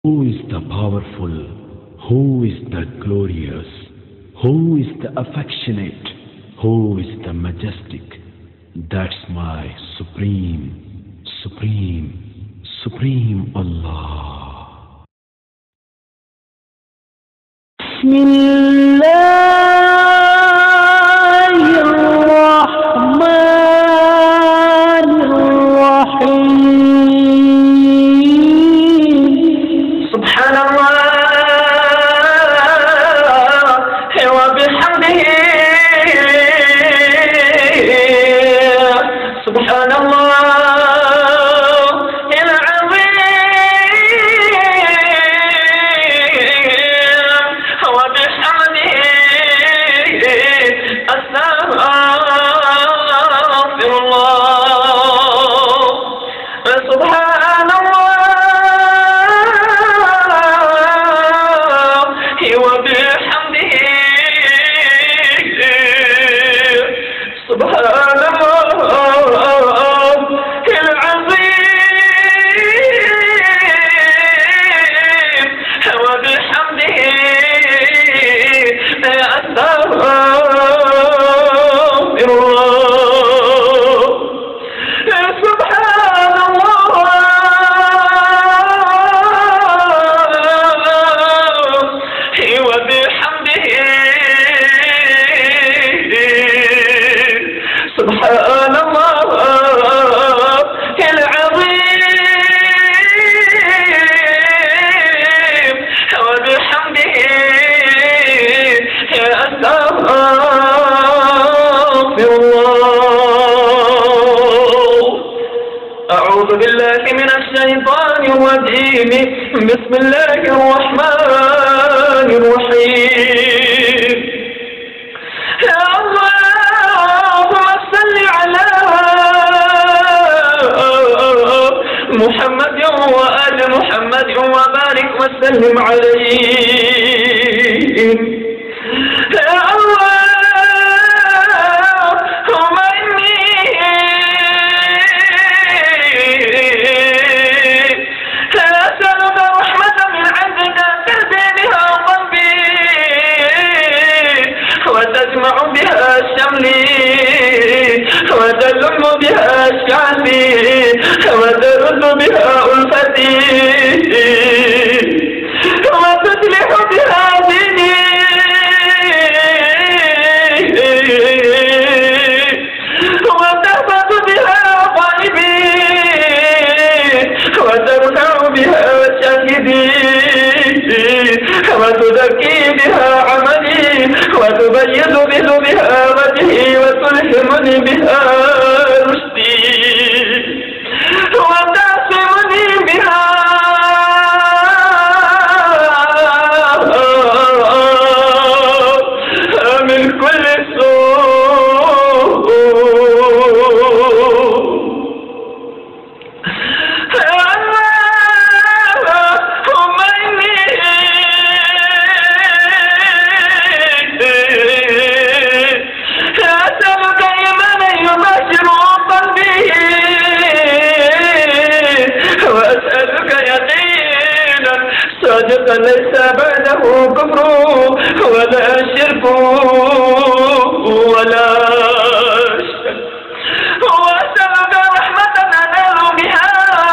Who is the powerful? Who is the glorious? Who is the affectionate? Who is the majestic? That's my supreme, supreme, supreme Allah. أعوذ بالله من الشيطان الرجيم. بسم الله الرحمن الرحيم. اللهم صل على محمد وآل محمد وبارك وسلم عليه. وتجمع بها شملي وتلم بها شعبي وترد بها ألفتي وتصلح بها ديني وتحفظ بها قلبي وترفع بها شهدي وتزكي بها عملي وتبيض بها وجهي وتلهمني بها رشدي وتعصمني بها من كل سوء. صادقا ليس بعده كفر ولا شرك ولا شك، وأسألك رحمة أنال بها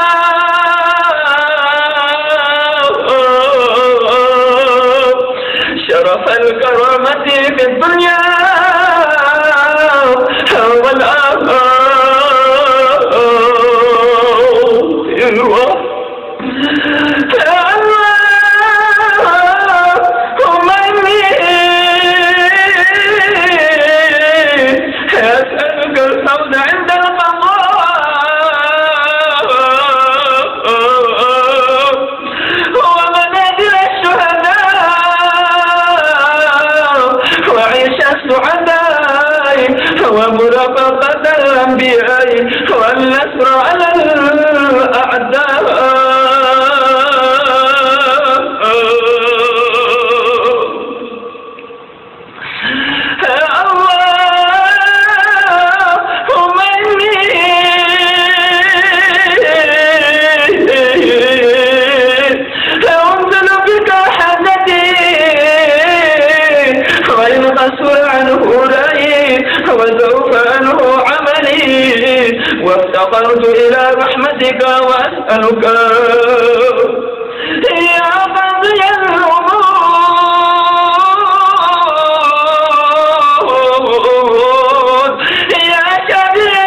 شرف الكرامة في الدنيا والآخرة. أسألك الفوز عند القضاء ومنازل الشهداء وعيش السعداء ومرافقة الأنبياء والنصر على الأعداء. وافتقرت إلى رحمتك وأسألك يا قاضي الأمور يا شفيع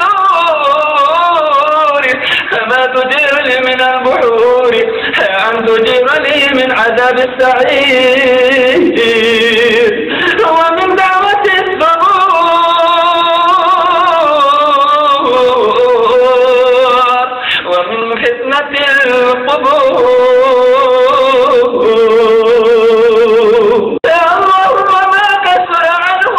الصدور كما تجير لي من البحور أن تجير لي من عذاب السعير ومن دعوة الصبور ومن فتنة القبور. يا اللهم ما كسر عنه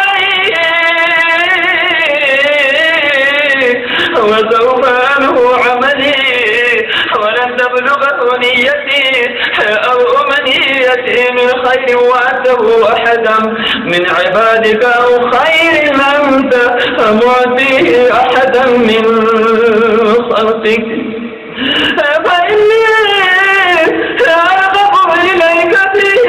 رأيي وسوف عنه عملي ولن تبلغه نيتي أو أمنيتي من خير وأنته أحدا من عبادك أو خير أنت معطيه أحدا من خلقك فإني أرغب إليك فيه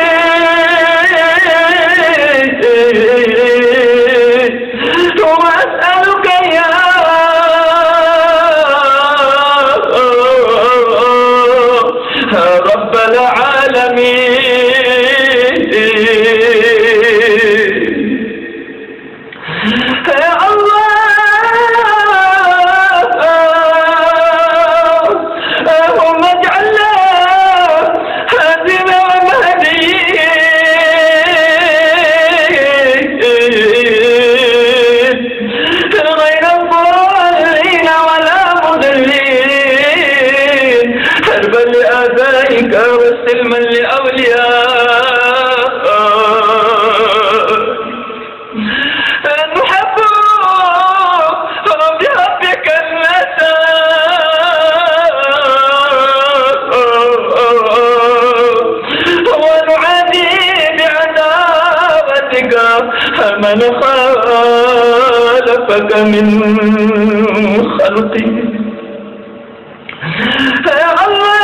وأسألك يا رب العالمين يا الله اللهم اجعلنا هادنا ومهديين غير الضالين ولا مضلين حربا لآبائك وسلما لأوليائك نحب بحبك النساء ونعادي بعداوتك من خالفك من خلقك يا الله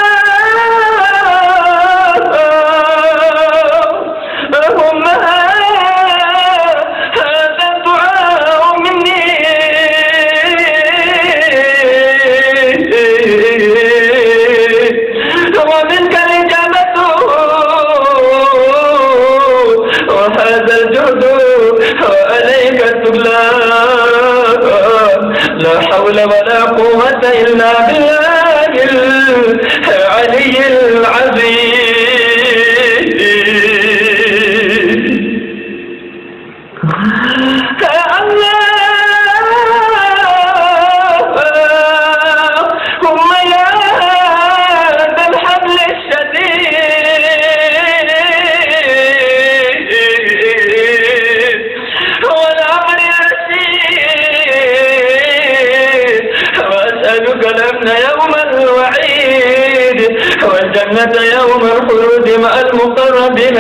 اللهم هذا الدعاء مني ومنك الإجابة وهذا الجهد وعليك التبلان لا حول ولا قوة إلا بالله العلي العظيم. يا اللهم يا ذا الحبل الشديد والأمر الرشيد وأسألك الأمن يوم الوعيد والجنة يوم الخلود مع المقربين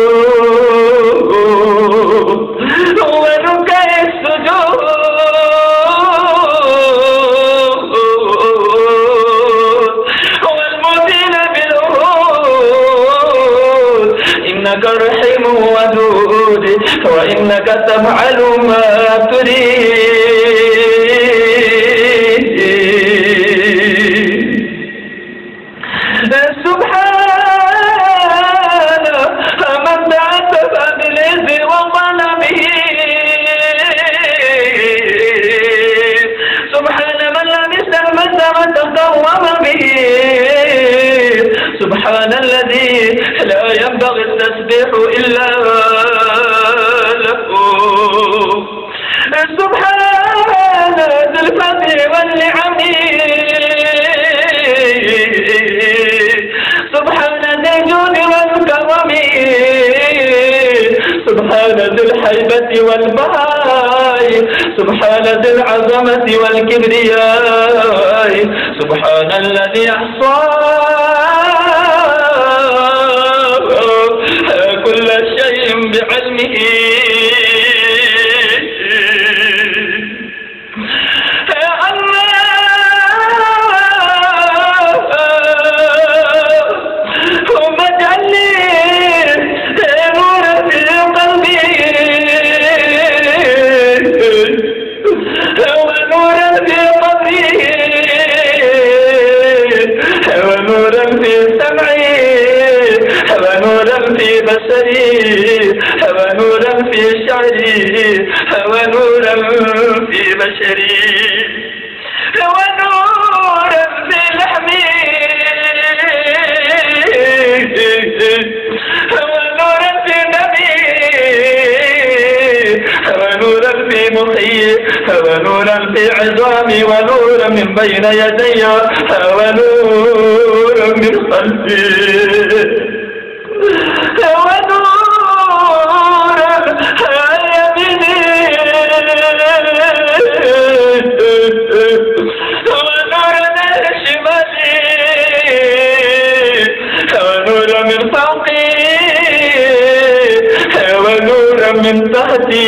الشهود ونكع السجود والمدين بالعهود إنك رحيم ودود وإنك تفعل ما تريد. سبحان من تعتب بالعز وظلمه سبحان من لبس المسر وتقوم به سبحان الذي لا ينبغي التسبيح إلا له سبحان ذي الفضل والنعم سبحان ذي الجود والكرم سبحان ذي الحيبة والبهاء سبحان ذي العظمة والكبرياء سبحان الذي أحصى كل شيء بعلمه ونور بصري ونورا في شعري ونورا في بشري ونورا في لحمي ونورا في دمي ونورا في مخي ونورا في عظامي ونورا من بين يدي ونورا من خلفي ونورا عن يميني ونورا عن شمالي ونورا من فوقي ونورا من تحتي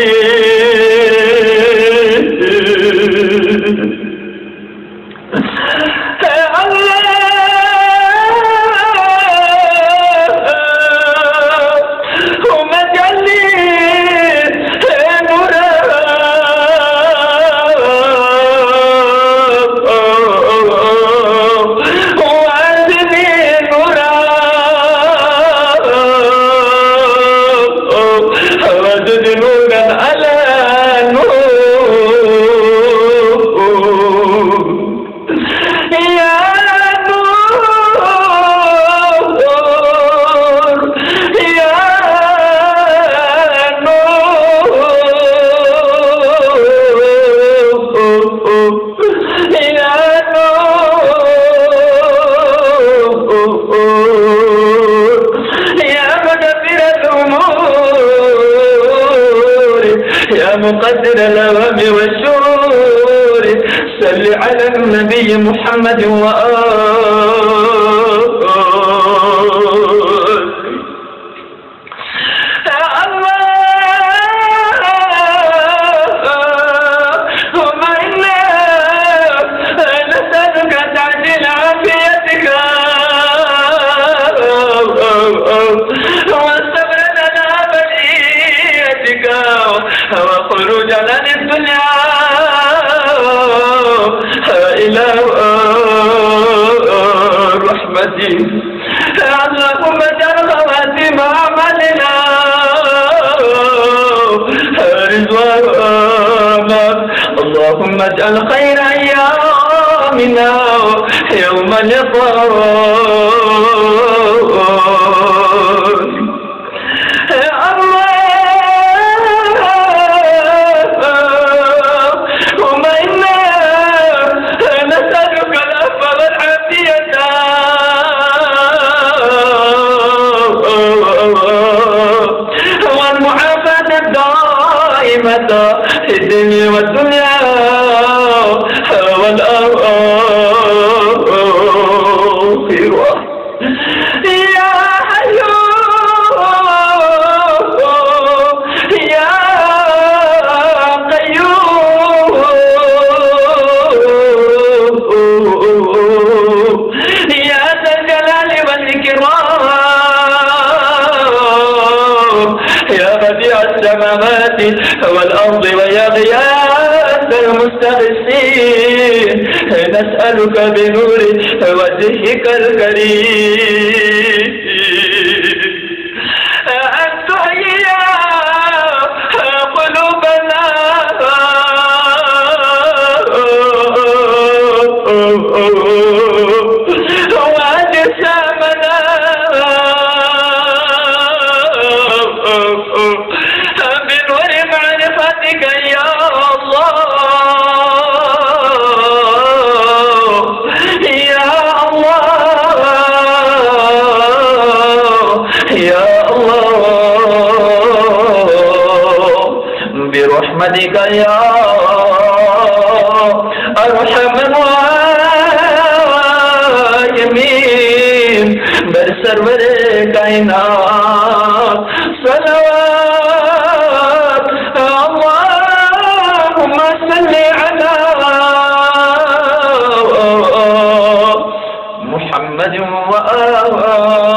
مقدر الأوام والشرور صل على النبي محمد اللهم إنا نسألك تعجيل عافيتك والصبر لنا بليتك وخروجنا للدنيا إلى رحمتي اللهم اجعل خواتيم أعمالنا رضوانا اللهم اجعل خير أيامنا يوم اللقاء في الدنيا والدنيا والآخرة يا حي يا قيوم يا ذا الجلال والإكرام يا بديع السماوات والأرض ويا غياث المستغيثين نسألك بنور وجهك الكريم أن تحيي قلوبنا وأجسامنا بنور معرفتك يا الله يا الله يا الله برحمتك يا أرحم الراحمين برسرور كائنات صلوات اللهم صل على محمد وآله